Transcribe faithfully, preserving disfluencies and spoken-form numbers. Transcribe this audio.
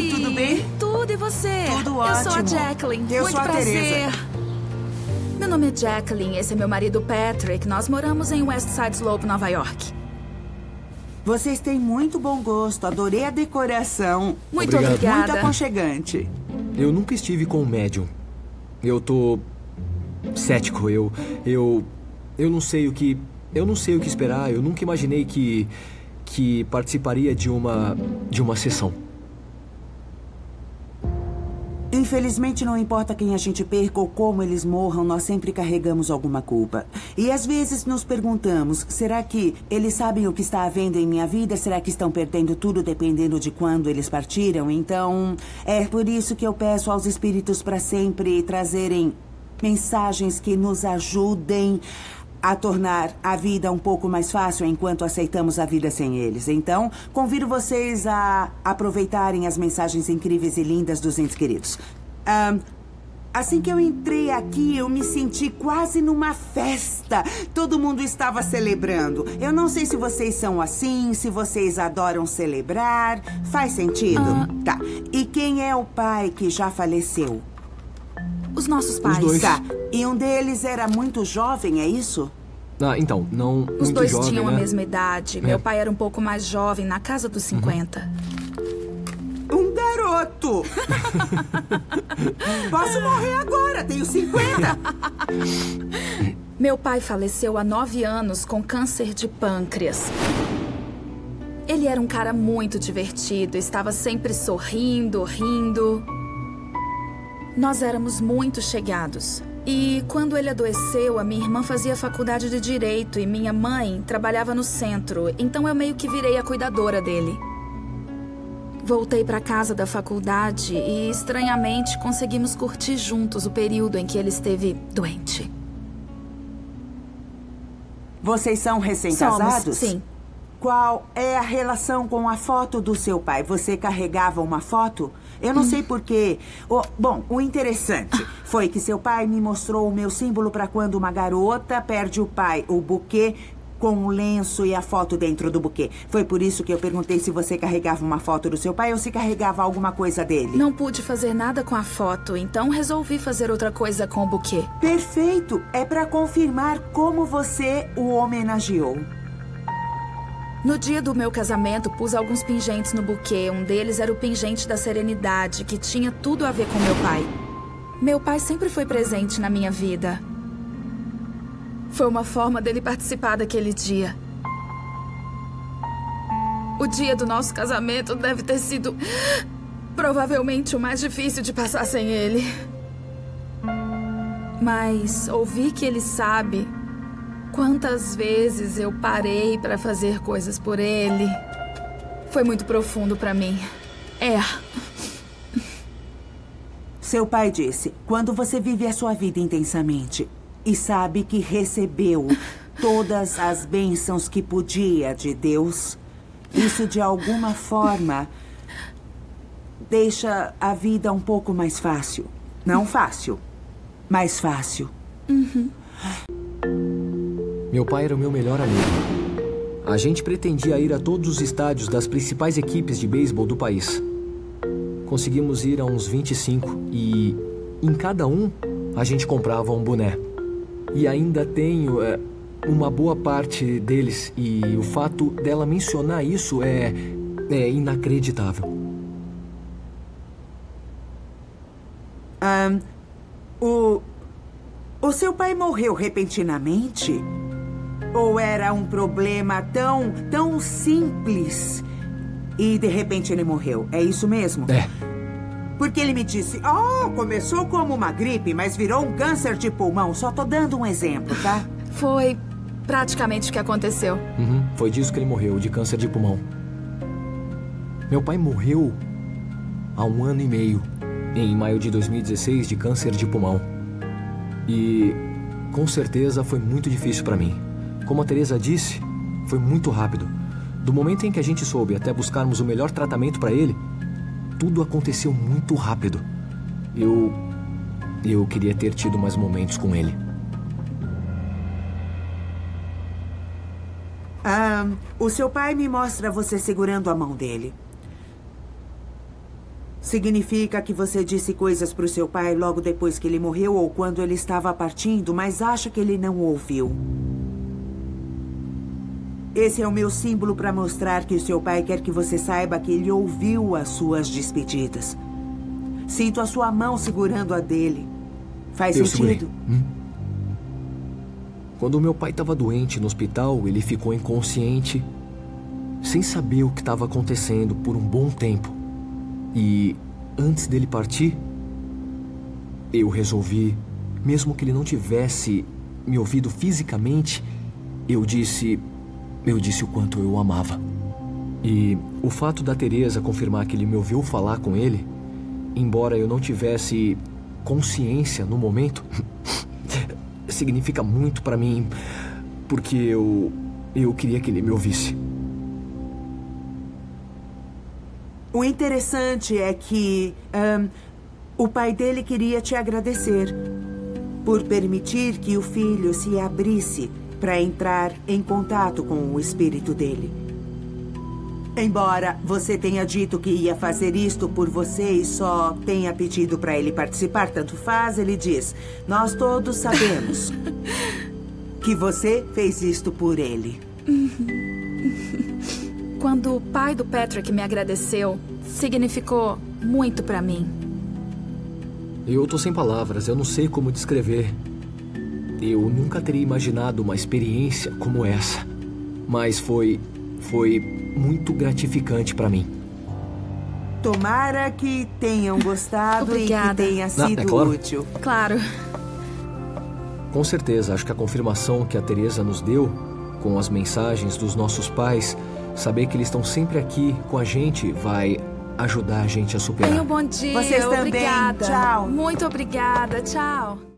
Oi, tudo bem? Tudo, e você? Tudo Eu ótimo. sou a Jacqueline. Eu Muito sou a prazer. Teresa. Meu nome é Jacqueline, esse é meu marido Patrick. Nós moramos em West Side Slope, Nova York. Vocês têm muito bom gosto. Adorei a decoração. Muito Obrigado. obrigada. Muito aconchegante. Eu nunca estive com um médium. Eu tô cético. Eu, eu, eu não sei o que, eu não sei o que esperar. Eu nunca imaginei que, que participaria de uma, de uma sessão. Infelizmente, não importa quem a gente perca ou como eles morram, nós sempre carregamos alguma culpa. E às vezes nos perguntamos, será que eles sabem o que está havendo em minha vida? Será que estão perdendo tudo dependendo de quando eles partiram? Então, é por isso que eu peço aos espíritos para sempre trazerem mensagens que nos ajudem a tornar a vida um pouco mais fácil enquanto aceitamos a vida sem eles. Então, convido vocês a aproveitarem as mensagens incríveis e lindas dos entes queridos. Ah, assim que eu entrei aqui, eu me senti quase numa festa. Todo mundo estava celebrando. Eu não sei se vocês são assim, se vocês adoram celebrar. Faz sentido? Ah. Tá. E quem é o pai que já faleceu? Os nossos pais. dois. Tá. E um deles era muito jovem, é isso? Ah, então, não Os muito dois jovem, tinham né? a mesma idade. É. Meu pai era um pouco mais jovem, na casa dos cinquenta. Um garoto! Posso morrer agora, tenho cinquenta! Meu pai faleceu há nove anos com câncer de pâncreas. Ele era um cara muito divertido, estava sempre sorrindo, rindo. Nós éramos muito chegados. E quando ele adoeceu, a minha irmã fazia faculdade de Direito e minha mãe trabalhava no centro. Então eu meio que virei a cuidadora dele. Voltei para casa da faculdade e, estranhamente, conseguimos curtir juntos o período em que ele esteve doente. Vocês são recém-casados? Somos, sim. Qual é a relação com a foto do seu pai? Você carregava uma foto? Eu não hum. sei porquê. Oh, bom, o interessante foi que seu pai me mostrou o meu símbolo para quando uma garota perde o pai, o buquê com o lenço e a foto dentro do buquê. Foi por isso que eu perguntei se você carregava uma foto do seu pai ou se carregava alguma coisa dele. Não pude fazer nada com a foto, então resolvi fazer outra coisa com o buquê. Perfeito! É para confirmar como você o homenageou. No dia do meu casamento, pus alguns pingentes no buquê. Um deles era o pingente da serenidade, que tinha tudo a ver com meu pai. Meu pai sempre foi presente na minha vida. Foi uma forma dele participar daquele dia. O dia do nosso casamento deve ter sido provavelmente o mais difícil de passar sem ele. Mas ouvir que ele sabe quantas vezes eu parei para fazer coisas por ele foi muito profundo para mim. É. Seu pai disse, quando você vive a sua vida intensamente e sabe que recebeu todas as bênçãos que podia de Deus, isso de alguma forma deixa a vida um pouco mais fácil. Não fácil, mais fácil. Uhum. Meu pai era o meu melhor amigo. A gente pretendia ir a todos os estádios das principais equipes de beisebol do país. Conseguimos ir a uns vinte e cinco e em cada um a gente comprava um boné. E ainda tenho é, uma boa parte deles e o fato dela mencionar isso é, é inacreditável. Um, o, o seu pai morreu repentinamente? Ou era um problema tão, tão simples e de repente ele morreu? É isso mesmo? É. Porque ele me disse, oh, começou como uma gripe, mas virou um câncer de pulmão. Só tô dando um exemplo, tá? Foi praticamente o que aconteceu. Uhum, foi disso que ele morreu, de câncer de pulmão. Meu pai morreu há um ano e meio, em maio de dois mil e dezesseis, de câncer de pulmão. E com certeza foi muito difícil para mim. Como a Teresa disse, foi muito rápido. Do momento em que a gente soube até buscarmos o melhor tratamento para ele, tudo aconteceu muito rápido. Eu... eu queria ter tido mais momentos com ele. Ah, o seu pai me mostra você segurando a mão dele. Significa que você disse coisas para o seu pai logo depois que ele morreu ou quando ele estava partindo, mas acha que ele não ouviu. Esse é o meu símbolo para mostrar que o seu pai quer que você saiba que ele ouviu as suas despedidas. Sinto a sua mão segurando a dele. Faz Eu sentido? Hum? Quando meu pai estava doente no hospital, ele ficou inconsciente, sem saber o que estava acontecendo por um bom tempo. E antes dele partir, eu resolvi, mesmo que ele não tivesse me ouvido fisicamente, eu disse, eu disse o quanto eu o amava. E o fato da Teresa confirmar que ele me ouviu falar com ele, embora eu não tivesse consciência no momento, significa muito pra mim, porque eu, eu queria que ele me ouvisse. O interessante é que um, o pai dele queria te agradecer por permitir que o filho se abrisse para entrar em contato com o espírito dele. Embora você tenha dito que ia fazer isto por você e só tenha pedido para ele participar, tanto faz, ele diz: nós todos sabemos que você fez isto por ele. Quando o pai do Patrick me agradeceu, significou muito pra mim. Eu tô sem palavras, eu não sei como descrever. Eu nunca teria imaginado uma experiência como essa. Mas foi... foi muito gratificante pra mim. Tomara que tenham gostado Obrigada. E que tenha sido Ah, é claro. útil. Claro. Com certeza, acho que a confirmação que a Teresa nos deu, com as mensagens dos nossos pais, saber que eles estão sempre aqui com a gente, vai ajudar a gente a superar. Tenha um bom dia. Vocês também. Obrigada. Tchau. Muito obrigada. Tchau.